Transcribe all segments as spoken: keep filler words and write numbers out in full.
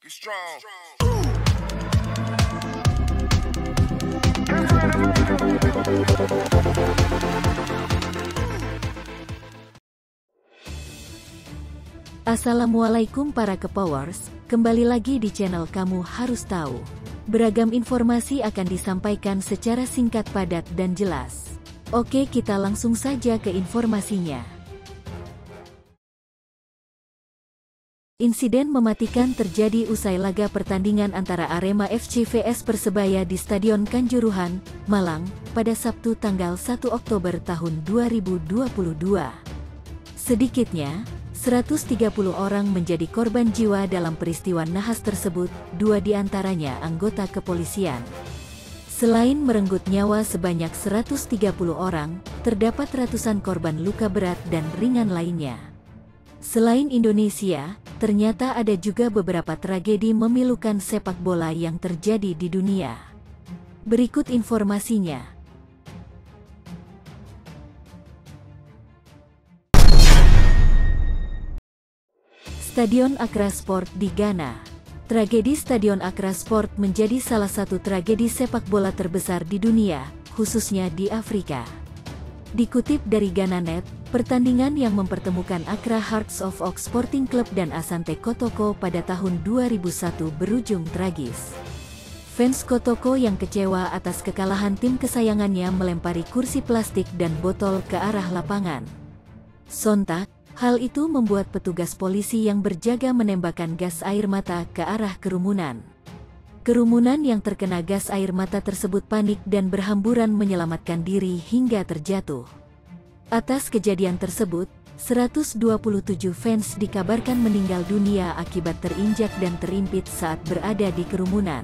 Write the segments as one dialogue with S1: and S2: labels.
S1: Be strong.
S2: Assalamualaikum para Kepowers, kembali lagi di channel Kamu Harus Tahu. Beragam informasi akan disampaikan secara singkat, padat, dan jelas. Oke, kita langsung saja ke informasinya. Insiden mematikan terjadi usai laga pertandingan antara Arema F C vs Persebaya di Stadion Kanjuruhan, Malang, pada Sabtu tanggal satu Oktober tahun dua ribu dua puluh dua. Sedikitnya, seratus tiga puluh orang menjadi korban jiwa dalam peristiwa nahas tersebut, dua diantaranya anggota kepolisian. Selain merenggut nyawa sebanyak seratus tiga puluh orang, terdapat ratusan korban luka berat dan ringan lainnya. Selain Indonesia, ternyata ada juga beberapa tragedi memilukan sepak bola yang terjadi di dunia. Berikut informasinya. Stadion Accra Sport di Ghana. Tragedi Stadion Accra Sport menjadi salah satu tragedi sepak bola terbesar di dunia, khususnya di Afrika. Dikutip dari Ghananet, pertandingan yang mempertemukan Accra Hearts of Oak Sporting Club dan Asante Kotoko pada tahun dua ribu satu berujung tragis. Fans Kotoko yang kecewa atas kekalahan tim kesayangannya melempari kursi plastik dan botol ke arah lapangan. Sontak, hal itu membuat petugas polisi yang berjaga menembakkan gas air mata ke arah kerumunan. Kerumunan yang terkena gas air mata tersebut panik dan berhamburan menyelamatkan diri hingga terjatuh. Atas kejadian tersebut, seratus dua puluh tujuh fans dikabarkan meninggal dunia akibat terinjak dan terimpit saat berada di kerumunan.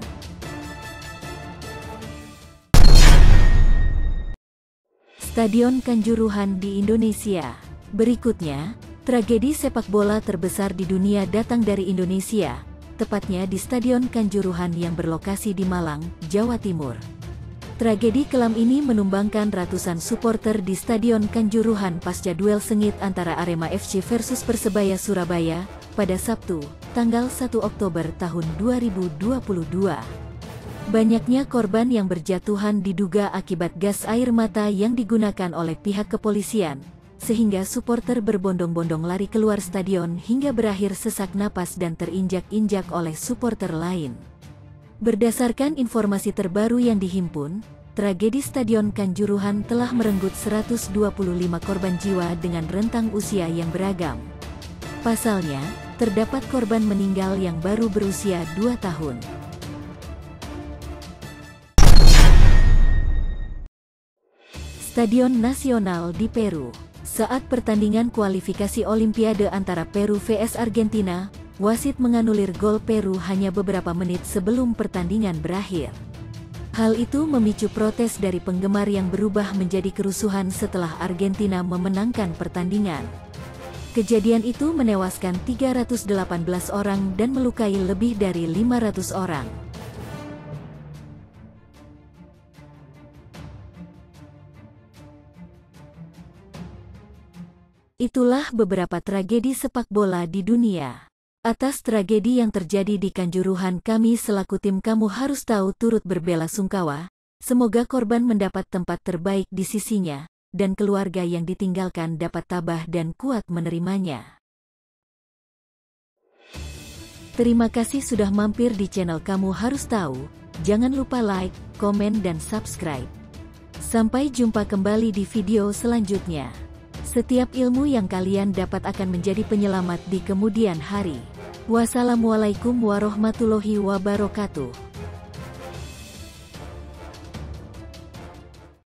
S2: Stadion Kanjuruhan di Indonesia. Berikutnya, tragedi sepak bola terbesar di dunia datang dari Indonesia, tepatnya di Stadion Kanjuruhan yang berlokasi di Malang, Jawa Timur. Tragedi kelam ini menumbangkan ratusan supporter di Stadion Kanjuruhan pasca duel sengit antara Arema F C versus Persebaya Surabaya, pada Sabtu, tanggal satu Oktober tahun dua ribu dua puluh dua. Banyaknya korban yang berjatuhan diduga akibat gas air mata yang digunakan oleh pihak kepolisian, sehingga supporter berbondong-bondong lari keluar stadion hingga berakhir sesak napas dan terinjak-injak oleh supporter lain. Berdasarkan informasi terbaru yang dihimpun, tragedi Stadion Kanjuruhan telah merenggut seratus dua puluh lima korban jiwa dengan rentang usia yang beragam. Pasalnya, terdapat korban meninggal yang baru berusia dua tahun. Stadion Nasional di Peru. Saat pertandingan kualifikasi Olimpiade antara Peru vs Argentina, wasit menganulir gol Peru hanya beberapa menit sebelum pertandingan berakhir. Hal itu memicu protes dari penggemar yang berubah menjadi kerusuhan setelah Argentina memenangkan pertandingan. Kejadian itu menewaskan tiga ratus delapan belas orang dan melukai lebih dari lima ratus orang. Itulah beberapa tragedi sepak bola di dunia. Atas tragedi yang terjadi di Kanjuruhan, kami selaku tim Kamu Harus Tahu turut berbelasungkawa. Semoga korban mendapat tempat terbaik di sisinya, dan keluarga yang ditinggalkan dapat tabah dan kuat menerimanya. Terima kasih sudah mampir di channel Kamu Harus Tahu. Jangan lupa like, komen, dan subscribe. Sampai jumpa kembali di video selanjutnya. Setiap ilmu yang kalian dapat akan menjadi penyelamat di kemudian hari. Wassalamualaikum warahmatullahi wabarakatuh.